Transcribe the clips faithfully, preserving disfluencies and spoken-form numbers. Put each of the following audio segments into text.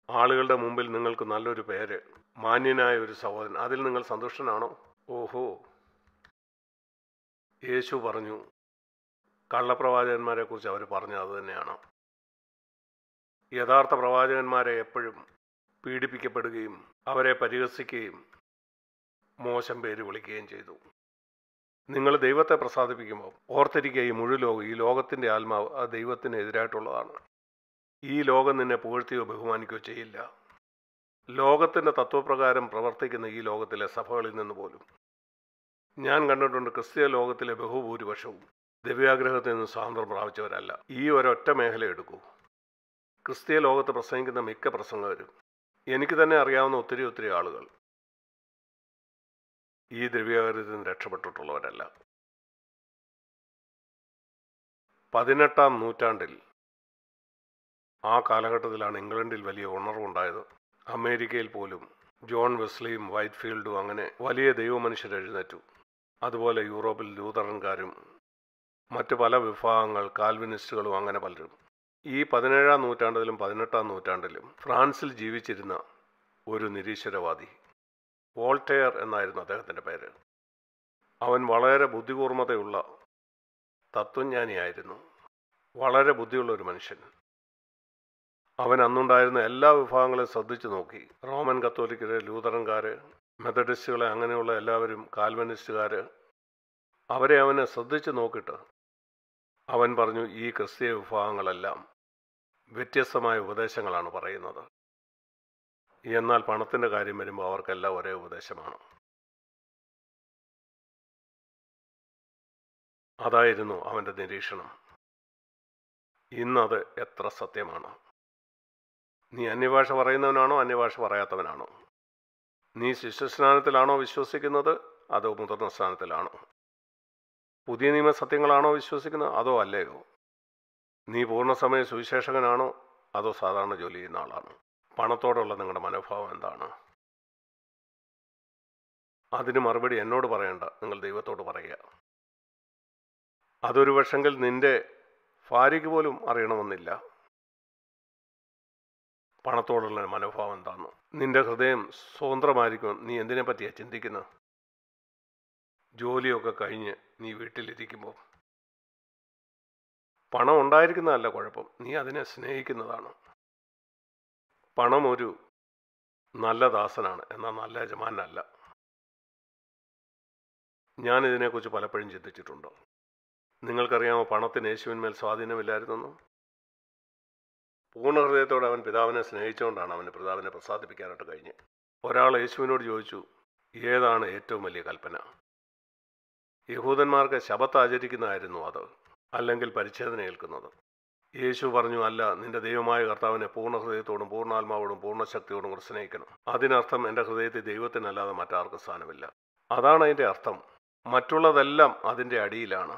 ആളുകളുടെ മുമ്പിൽ നിങ്ങൾക്ക് നല്ലൊരു പേര്, മാന്യനായ ഒരു സഹോദരൻ, അതിൽ നിങ്ങൾ സന്തുഷ്ടനാണോ? ഓഹോ, യേശു പറഞ്ഞു, കള്ളപ്രവാചകന്മാരെ കുറിച്ച് അവർ പറഞ്ഞത് അത് തന്നെയാണ്. യഥാർത്ഥ പ്രവാചകന്മാരെ എപ്പോഴും പീഡിപ്പിക്കപ്പെടുകയും അവരെ പരിഹസിക്കുകയും മോശം പേര് വിളിക്കുകയും ചെയ്തു. നിങ്ങൾ ദൈവത്തെ പ്രസാദിപ്പിക്കുമ്പോൾ ഓർത്തിരിക്കുക, ഈ മുഴു ലോകം, ഈ ലോകത്തിൻ്റെ ആത്മാവ് ആ ദൈവത്തിന് എതിരായിട്ടുള്ളതാണ്. ഈ ലോകം നിന്നെ പുകഴ്ത്തുകയോ ബഹുമാനിക്കുകയോ ചെയ്യില്ല. ലോകത്തിൻ്റെ തത്വപ്രകാരം പ്രവർത്തിക്കുന്ന ഈ ലോകത്തിലെ സഭകളിൽ നിന്ന് പോലും ഞാൻ കണ്ടിട്ടുണ്ട്, ക്രിസ്തീയ ലോകത്തിലെ ബഹുഭൂരിപക്ഷവും ദിവ്യാഗ്രഹത്തിൽ നിന്ന് സ്വാതന്ത്ര്യം പ്രാപിച്ചവരല്ല. ഈ ഒരൊറ്റ മേഖല എടുക്കൂ. ക്രിസ്തീയ ലോകത്ത് പ്രസംഗിക്കുന്ന മിക്ക പ്രസംഗകരും, എനിക്ക് തന്നെ അറിയാവുന്ന ഒത്തിരി ഒത്തിരി ആളുകൾ, ഈ ദ്രവ്യാഗ്രഹത്തിൽ നിന്ന് രക്ഷപ്പെട്ടിട്ടുള്ളവരല്ല. പതിനെട്ടാം നൂറ്റാണ്ടിൽ, ആ കാലഘട്ടത്തിലാണ് ഇംഗ്ലണ്ടിൽ വലിയ ഉണർവുണ്ടായത്. അമേരിക്കയിൽ പോലും ജോൺ വെസ്ലിയും വൈറ്റ്ഫീൽഡും അങ്ങനെ വലിയ ദൈവമനുഷ്യർ എഴുന്നേറ്റു. അതുപോലെ യൂറോപ്പിൽ ലൂതറൻകാരും മറ്റു പല വിഭാഗങ്ങൾ, കാൽവിനിസ്റ്റുകളും അങ്ങനെ പലരും. ഈ പതിനേഴാം നൂറ്റാണ്ടിലും പതിനെട്ടാം നൂറ്റാണ്ടിലും ഫ്രാൻസിൽ ജീവിച്ചിരുന്ന ഒരു നിരീശ്വരവാദി, വോൾട്ടെയർ എന്നായിരുന്നു അദ്ദേഹത്തിൻ്റെ പേര്. അവൻ വളരെ ബുദ്ധികൂർമ്മതയുള്ള തത്വജ്ഞാനിയായിരുന്നു, വളരെ ബുദ്ധിയുള്ള ഒരു മനുഷ്യൻ. അവൻ അന്നുണ്ടായിരുന്ന എല്ലാ വിഭാഗങ്ങളെയും ശ്രദ്ധിച്ചു നോക്കി. റോമൻ കത്തോലിക്കര്, ലൂതറൻകാര്, മെത്തഡിസ്റ്റുകളെ, അങ്ങനെയുള്ള എല്ലാവരും, കാൽവനിസ്റ്റുകാർ, അവരെ അവനെ ശ്രദ്ധിച്ചു നോക്കിയിട്ട് അവൻ പറഞ്ഞു, ഈ ക്രിസ്തീയ വിഭാഗങ്ങളെല്ലാം വ്യത്യസ്തമായ ഉപദേശങ്ങളാണ് പറയുന്നത്. എന്നാൽ പണത്തിൻ്റെ കാര്യം വരുമ്പോൾ അവർക്കെല്ലാം ഒരേ ഉപദേശമാണ്. അതായിരുന്നു അവൻ്റെ നിരീക്ഷണം. ഇന്നത് എത്ര സത്യമാണ്. നീ അന്യഭാഷ പറയുന്നവനാണോ അന്യഭാഷ പറയാത്തവനാണോ? നീ ശിഷ്യസ്നാനത്തിലാണോ വിശ്വസിക്കുന്നത് അതോ മുതിർന്ന സ്നാനത്തിലാണോ? പുതിയ നിയമ സത്യങ്ങളാണോ വിശ്വസിക്കുന്നത് അതോ അല്ലയോ? നീ പൂർണ്ണസമയ സുവിശേഷകനാണോ അതോ സാധാരണ ജോലി ചെയ്യുന്ന ആളാണോ? പണത്തോടുള്ള നിങ്ങളുടെ മനോഭാവം എന്താണ്? അതിന് മറുപടി എന്നോട് പറയണ്ട, നിങ്ങൾ ദൈവത്തോട് പറയുക. അതൊരു പക്ഷെങ്കിൽ നിന്റെ ഭാര്യയ്ക്ക് പോലും അറിയണമെന്നില്ല പണത്തോടുള്ള മനോഭാവം എന്താണെന്ന്. നിന്റെ ഹൃദയം സ്വതന്ത്രമായിരിക്കും. നീ എന്തിനെ പറ്റിയാണ് ചിന്തിക്കുന്നത്? ജോലിയൊക്കെ കഴിഞ്ഞ് നീ വീട്ടിലിരിക്കുമ്പോൾ പണം ഉണ്ടായിരിക്കുന്നതല്ല കുഴപ്പം, നീ അതിനെ സ്നേഹിക്കുന്നതാണ്. പണം ഒരു നല്ല ദാസനാണ്, എന്നാൽ നല്ല യജമാനല്ല. ഞാനിതിനെക്കുറിച്ച് പലപ്പോഴും ചിന്തിച്ചിട്ടുണ്ട്. നിങ്ങൾക്കറിയാമോ പണത്തിന് യേശുവിന്മേൽ സ്വാധീനമില്ലായിരുന്നെന്ന്? പൂർണ്ണ ഹൃദയത്തോടെ അവൻ പിതാവിനെ സ്നേഹിച്ചുകൊണ്ടാണ് അവന് പിതാവിനെ പ്രസാദിപ്പിക്കാനായിട്ട് കഴിഞ്ഞ്. ഒരാൾ യേശുവിനോട് ചോദിച്ചു, ഏതാണ് ഏറ്റവും വലിയ കൽപ്പന? യഹൂദന്മാർക്ക് ശബത്ത് ആചരിക്കുന്നതായിരുന്നു അത്, അല്ലെങ്കിൽ പരിച്ഛേദന ഏൽക്കുന്നത്. യേശു പറഞ്ഞു, അല്ല, നിന്റെ ദൈവമായ കർത്താവിനെ പൂർണ്ണ ഹൃദയത്തോടും പൂർണ്ണാത്മാവോടും പൂർണ്ണശക്തിയോടും കൂടെ സ്നേഹിക്കണം. അതിനർത്ഥം എൻ്റെ ഹൃദയത്തിൽ ദൈവത്തിനല്ലാതെ മറ്റാർക്കും സ്ഥാനമില്ല. അതാണ് അതിൻ്റെ അർത്ഥം. മറ്റുള്ളതെല്ലാം അതിൻ്റെ അടിയിലാണ്.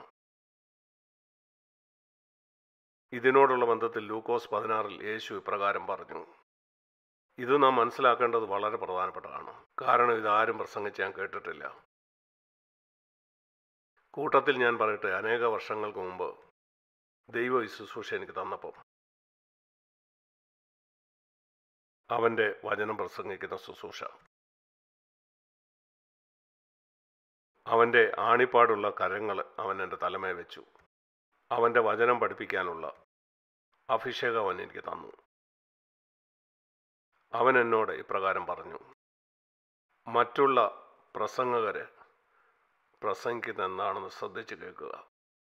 ഇതിനോടുള്ള ബന്ധത്തിൽ ലൂക്കോസ് പതിനാറിൽ യേശു ഇപ്രകാരം പറഞ്ഞു. ഇത് നാം മനസ്സിലാക്കേണ്ടത് വളരെ പ്രധാനപ്പെട്ടതാണ്. കാരണം ഇതാരും പ്രസംഗിച്ച് ഞാൻ കേട്ടിട്ടില്ല. കൂട്ടത്തിൽ ഞാൻ പറയട്ടെ, അനേക വർഷങ്ങൾക്ക് മുമ്പ് ദൈവ ശുശ്രൂഷ എനിക്ക് തന്നപ്പോൾ അവൻ്റെ വചനം പ്രസംഗിക്കുന്ന ശുശ്രൂഷ, അവൻ്റെ ആണിപ്പാടുള്ള കരങ്ങൾ അവൻ എൻ്റെ തലമേ വെച്ചു. അവൻ്റെ വചനം പഠിപ്പിക്കാനുള്ള അഭിഷേകം അവൻ എനിക്ക് തന്നു. അവൻ എന്നോട് ഇപ്രകാരം പറഞ്ഞു, മറ്റുള്ള പ്രസംഗകര് പ്രസംഗിക്കുന്ന എന്താണെന്ന് ശ്രദ്ധിച്ച് കേൾക്കുക.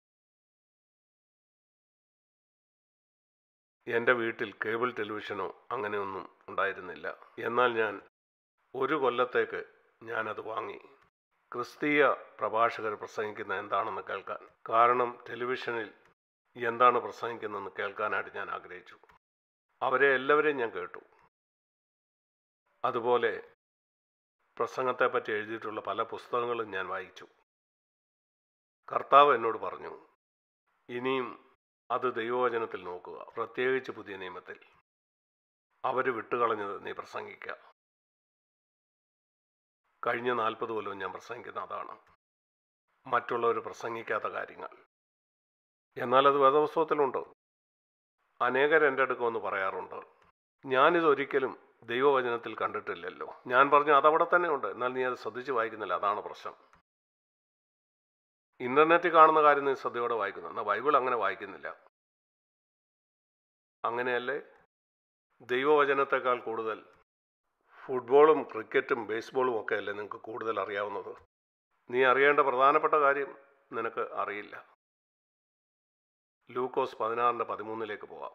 എൻ്റെ വീട്ടിൽ കേബിൾ ടെലിവിഷനോ അങ്ങനെയൊന്നും ഉണ്ടായിരുന്നില്ല. എന്നാൽ ഞാൻ ഒരു കൊല്ലത്തേക്ക് ഞാനത് വാങ്ങി, ക്രിസ്തീയ പ്രഭാഷകർ പ്രസംഗിക്കുന്ന എന്താണെന്ന് കേൾക്കാൻ. കാരണം ടെലിവിഷനിൽ എന്താണ് പ്രസംഗിക്കുന്നതെന്ന് കേൾക്കാനായിട്ട് ഞാൻ ആഗ്രഹിച്ചു. അവരെ എല്ലാവരെയും ഞാൻ കേട്ടു. അതുപോലെ പ്രസംഗത്തെപ്പറ്റി എഴുതിയിട്ടുള്ള പല പുസ്തകങ്ങളും ഞാൻ വായിച്ചു. കർത്താവ് എന്നോട് പറഞ്ഞു, ഇനിയും അത് ദൈവവചനത്തിൽ നോക്കുക, പ്രത്യേകിച്ച് പുതിയ നിയമത്തിൽ. അവർ വിട്ടുകളഞ്ഞത് നീ പ്രസംഗിക്കുക. കഴിഞ്ഞ നാൽപ്പത് കൊല്ലവും ഞാൻ പ്രസംഗിക്കുന്ന അതാണ്, മറ്റുള്ളവർ പ്രസംഗിക്കാത്ത കാര്യങ്ങൾ. എന്നാൽ അത് വേദപുസ്തകത്തിലുണ്ട്. അനേകർ എൻ്റെ അടുക്ക വന്ന് പറയാറുണ്ട്, ഞാനിതൊരിക്കലും ദൈവവചനത്തിൽ കണ്ടിട്ടില്ലല്ലോ. ഞാൻ പറഞ്ഞു അതവിടെ തന്നെ ഉണ്ട്, എന്നാൽ നീ അത് ശ്രദ്ധിച്ച് വായിക്കുന്നില്ല, അതാണ് പ്രശ്നം. ഇന്റർനെറ്റിൽ കാണുന്ന കാര്യം നീ ശ്രദ്ധയോടെ വായിക്കുന്നു, എന്നാൽ ബൈബിൾ അങ്ങനെ വായിക്കുന്നില്ല. അങ്ങനെയല്ലേ? ദൈവവചനത്തെക്കാൾ കൂടുതൽ ഫുട്ബോളും ക്രിക്കറ്റും ബേസ്ബോളും ഒക്കെ അല്ലേ നിങ്ങൾക്ക് കൂടുതൽ അറിയാവുന്നത്? നീ അറിയേണ്ട പ്രധാനപ്പെട്ട കാര്യം നിനക്ക് അറിയില്ല. ലൂക്കോസ് പതിനാറിൻ്റെ പതിമൂന്നിലേക്ക് പോവാം.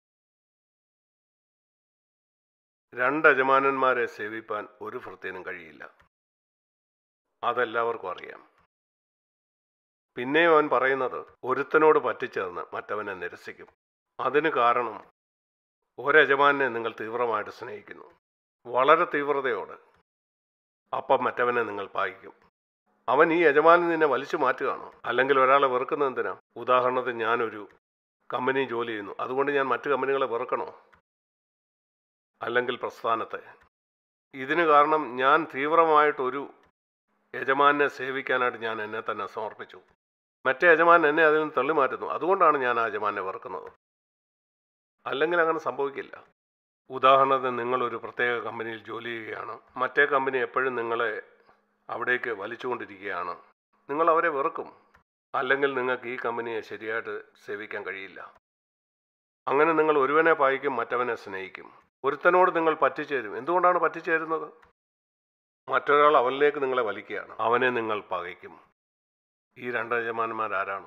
രണ്ട് യജമാനന്മാരെ സേവിപ്പാൻ ഒരു ഭൃത്യനും കഴിയില്ല, അതെല്ലാവർക്കും അറിയാം. പിന്നെയും അവൻ പറയുന്നത്, ഒരുത്തനോട് പറ്റിച്ചേർന്ന് മറ്റവനെ നിരസിക്കും. അതിന് കാരണം ഒരജമാനെ നിങ്ങൾ തീവ്രമായിട്ട് സ്നേഹിക്കുന്നു, വളരെ തീവ്രതയോട്. അപ്പം മറ്റവനെ നിങ്ങൾ പായിക്കും. അവൻ ഈ യജമാനൻ നിന്നെ വലിച്ചു മാറ്റുകയാണോ? അല്ലെങ്കിൽ ഒരാളെ വെറുക്കുന്നത് എന്തിനാ? ഉദാഹരണത്തിന്, ഞാനൊരു കമ്പനി ജോലി ചെയ്യുന്നു, അതുകൊണ്ട് ഞാൻ മറ്റു കമ്പനികളെ വെറുക്കണോ? അല്ലെങ്കിൽ പ്രസ്ഥാനത്തെ? ഇതിന് കാരണം ഞാൻ തീവ്രമായിട്ടൊരു യജമാനെ സേവിക്കാനായിട്ട് ഞാൻ എന്നെ തന്നെ സമർപ്പിച്ചു. മറ്റേ യജമാൻ എന്നെ അതിൽ നിന്ന് തള്ളി മാറ്റുന്നു, അതുകൊണ്ടാണ് ഞാൻ ആ യജമാനെ വെറുക്കുന്നത്. അല്ലെങ്കിൽ അങ്ങനെ സംഭവിക്കില്ല. ഉദാഹരണത്തിന്, നിങ്ങളൊരു പ്രത്യേക കമ്പനിയിൽ ജോലി ചെയ്യുകയാണ്. മറ്റേ കമ്പനി എപ്പോഴും നിങ്ങളെ അവിടേക്ക് വലിച്ചുകൊണ്ടിരിക്കുകയാണ്. നിങ്ങൾ അവരെ വെറുക്കും, അല്ലെങ്കിൽ നിങ്ങൾക്ക് ഈ കമ്പനിയെ ശരിയായിട്ട് സേവിക്കാൻ കഴിയില്ല. അങ്ങനെ നിങ്ങൾ ഒരുവനെ പായിക്കും, മറ്റവനെ സ്നേഹിക്കും. ഒരുത്തനോട് നിങ്ങൾ പറ്റിച്ചേരും. എന്തുകൊണ്ടാണ് പറ്റിച്ചേരുന്നത്? മറ്റൊരാൾ അവനിലേക്ക് നിങ്ങളെ വലിക്കുകയാണ്, അവനെ നിങ്ങൾ പകയ്ക്കും. ഈ രണ്ട് യജമാനന്മാരാരാണ്?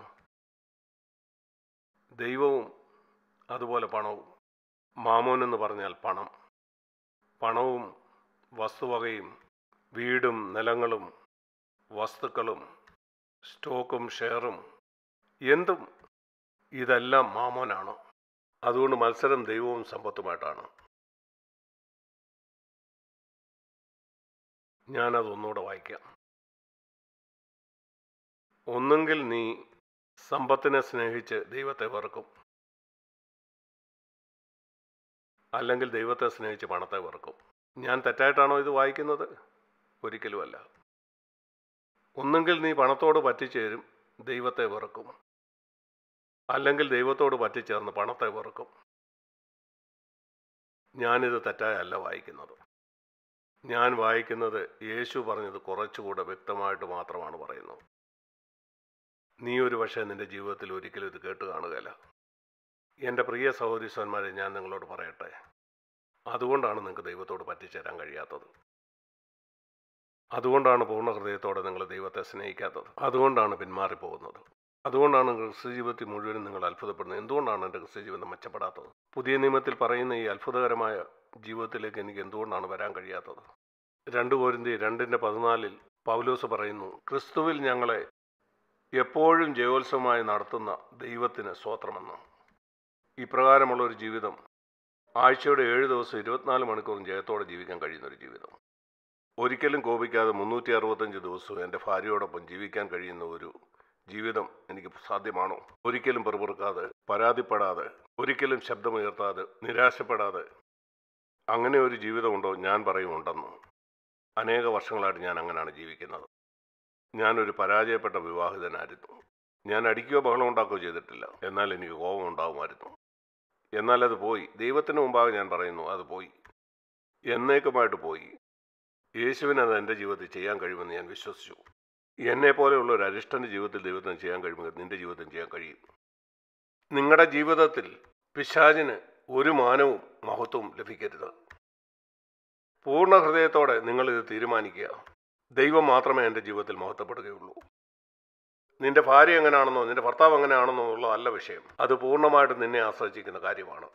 ദൈവവും അതുപോലെ പണവും. മാമോൻ എന്ന് പറഞ്ഞാൽ പണം. പണവും വസ്തുവകയും വീടും നിലങ്ങളും വസ്തുക്കളും സ്റ്റോക്കും ഷെയറും എന്തും, ഇതെല്ലാം മാമോനാണ്. അതുകൊണ്ട് മത്സരം ദൈവവും സമ്പത്തുമായിട്ടാണ്. ഞാനതൊന്നുകൂടെ വായിക്കാം. ഒന്നുകിൽ നീ സമ്പത്തിനെ സ്നേഹിച്ച് ദൈവത്തെ വെറുക്കും, അല്ലെങ്കിൽ ദൈവത്തെ സ്നേഹിച്ച് പണത്തെ വെറുക്കും. ഞാൻ തെറ്റായിട്ടാണോ ഇത് വായിക്കുന്നത്? ഒരിക്കലുമല്ല. ഒന്നുകിൽ നീ പണത്തോട് പറ്റിച്ചേരും, ദൈവത്തെ വെറുക്കും, അല്ലെങ്കിൽ ദൈവത്തോട് പറ്റിച്ചേർന്ന് പണത്തെ വെറുക്കും. ഞാനിത് തെറ്റായല്ല വായിക്കുന്നത്. ഞാൻ വായിക്കുന്നത് യേശു പറഞ്ഞത് കുറച്ചുകൂടെ വ്യക്തമായിട്ട് മാത്രമാണ് പറയുന്നത്. നീ ഒരു പക്ഷേ നിൻ്റെ ജീവിതത്തിൽ ഒരിക്കലും ഇത് കേട്ട് കാണുകയില്ല. എൻ്റെ പ്രിയ സഹോദരീസന്മാരെ, ഞാൻ നിങ്ങളോട് പറയട്ടെ, അതുകൊണ്ടാണ് നിങ്ങൾക്ക് ദൈവത്തോട് പറ്റിച്ചേരാൻ കഴിയാത്തത്. അതുകൊണ്ടാണ് പൂർണ്ണ ഹൃദയത്തോടെ നിങ്ങൾ ദൈവത്തെ സ്നേഹിക്കാത്തത്. അതുകൊണ്ടാണ് പിന്മാറിപ്പോകുന്നത്. അതുകൊണ്ടാണ് ക്രിസ്തു ജീവിതത്തിൽ മുഴുവനും നിങ്ങൾ അത്ഭുതപ്പെടുന്നത്. എന്തുകൊണ്ടാണ് എൻ്റെ ക്രിസ്തു ജീവിതം മെച്ചപ്പെടാത്തത്? പുതിയ നിയമത്തിൽ പറയുന്ന ഈ അത്ഭുതകരമായ ജീവിതത്തിലേക്ക് എനിക്ക് എന്തുകൊണ്ടാണ് വരാൻ കഴിയാത്തത്? രണ്ട് കൊരിന്ത്യർ രണ്ടിൻ്റെ പതിനാലിൽ പൗലോസ് പറയുന്നു, ക്രിസ്തുവിൽ ഞങ്ങളെ എപ്പോഴും ജയോത്സവമായി നടത്തുന്ന ദൈവത്തിന് സ്തോത്രമെന്ന്. ഇപ്രകാരമുള്ള ഒരു ജീവിതം, ആഴ്ചയുടെ ഏഴ് ദിവസം ഇരുപത്തിനാല് മണിക്കൂറും ജയത്തോടെ ജീവിക്കാൻ കഴിയുന്നൊരു ജീവിതം, ഒരിക്കലും കോപിക്കാതെ മുന്നൂറ്റി അറുപത്തഞ്ച് ദിവസവും എൻ്റെ ഭാര്യയോടൊപ്പം ജീവിക്കാൻ കഴിയുന്ന ഒരു ജീവിതം എനിക്ക് സാധ്യമാണോ? ഒരിക്കലും പെറുപെറുക്കാതെ, പരാതിപ്പെടാതെ, ഒരിക്കലും ശബ്ദമുയർത്താതെ, നിരാശപ്പെടാതെ അങ്ങനെ ഒരു ജീവിതമുണ്ടോ? ഞാൻ പറയുമുണ്ടെന്ന്. അനേക വർഷങ്ങളായിട്ട് ഞാൻ അങ്ങനെയാണ് ജീവിക്കുന്നത്. ഞാനൊരു പരാജയപ്പെട്ട വിവാഹിതനായിരുന്നു. ഞാൻ അടിക്കുകയോ ബഹളം ഉണ്ടാക്കുകയോ ചെയ്തിട്ടില്ല, എന്നാൽ എനിക്ക് കോപം ഉണ്ടാകുമായിരുന്നു. എന്നാൽ അത് പോയി. ദൈവത്തിന് മുമ്പാകെ ഞാൻ പറയുന്നു, അത് പോയി, എന്നേക്കുമായിട്ട് പോയി. യേശുവിന് അത് എൻ്റെ ജീവിതത്തിൽ ചെയ്യാൻ കഴിയുമെന്ന് ഞാൻ വിശ്വസിച്ചു. എന്നെ പോലെയുള്ള ഒരു അരിഷ്ടൻ്റെ ജീവിതത്തിൽ ദൈവത്തിന് ചെയ്യാൻ കഴിയുമെങ്കിൽ നിൻ്റെ ജീവിതത്തിന് ചെയ്യാൻ കഴിയും. നിങ്ങളുടെ ജീവിതത്തിൽ പിശാചിന് ഒരു മാനവും മഹത്വവും ലഭിക്കരുത്. പൂർണ്ണ ഹൃദയത്തോടെ നിങ്ങളിത് തീരുമാനിക്കുക. ദൈവം മാത്രമേ എൻ്റെ ജീവിതത്തിൽ മഹത്വപ്പെടുകയുള്ളൂ. നിന്റെ ഭാര്യ എങ്ങനെയാണെന്നോ നിന്റെ ഭർത്താവ് എങ്ങനെയാണെന്നോ ഉള്ളതല്ല വിഷയം. അത് പൂർണ്ണമായിട്ടും നിന്നെ ആശ്രയിച്ചിരിക്കുന്ന കാര്യമാണ്.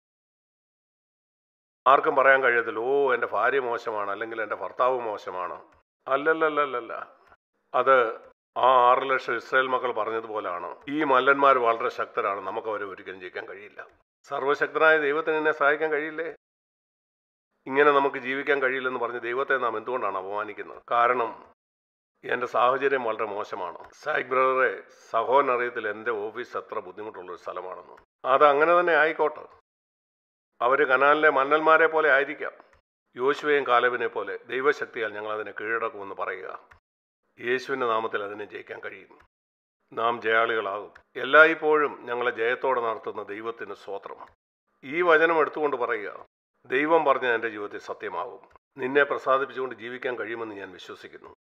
ആർക്കും പറയാൻ കഴിയത്തില്ല, ഓ എൻ്റെ ഭാര്യ മോശമാണ്, അല്ലെങ്കിൽ എൻ്റെ ഭർത്താവ് മോശമാണ്. അല്ലല്ലല്ലല്ല, അത് ആ ആറ് ലക്ഷം ഇസ്രായേൽ മക്കൾ പറഞ്ഞതുപോലാണ്. ഈ മല്ലന്മാർ വളരെ ശക്തരാണ്, നമുക്ക് അവരെ ഒരിക്കലും ജയിക്കാൻ കഴിയില്ല. സർവശക്തനായ ദൈവത്തിന് എന്നെ സഹായിക്കാൻ കഴിയില്ലേ? ഇങ്ങനെ നമുക്ക് ജീവിക്കാൻ കഴിയില്ലെന്ന് പറഞ്ഞ് ദൈവത്തെ നാം എന്തുകൊണ്ടാണ് അപമാനിക്കുന്നത്? കാരണം എൻ്റെ സാഹചര്യം വളരെ മോശമാണ്. സായിക് ബ്രദറെ, സഹോദരനറിയത്തിൽ എൻ്റെ ഓഫീസ് എത്ര ബുദ്ധിമുട്ടുള്ളൊരു സ്ഥലമാണെന്ന്. അത് അങ്ങനെ തന്നെ ആയിക്കോട്ടെ. അവർ കനാലിലെ മന്നന്മാരെ പോലെ ആയിരിക്കാം. യോശുവയും കാലേബിനെ പോലെ ദൈവശക്തിയാൽ ഞങ്ങൾ അതിനെ കീഴടക്കുമെന്ന് പറയുക. യേശുവിൻ്റെ നാമത്തിൽ അതിനെ ജയിക്കാൻ കഴിയും. നാം ജയാളികളാകും. എല്ലായ്പ്പോഴും ഞങ്ങളെ ജയത്തോടെ നടത്തുന്ന ദൈവത്തിന് സ്തോത്രം. ഈ വചനം എടുത്തുകൊണ്ട് പറയുക, ദൈവം പറഞ്ഞ എൻ്റെ ജീവിതത്തിൽ സത്യമാകും. നിന്നെ പ്രസാദിപ്പിച്ചുകൊണ്ട് ജീവിക്കാൻ കഴിയുമെന്ന് ഞാൻ വിശ്വസിക്കുന്നു.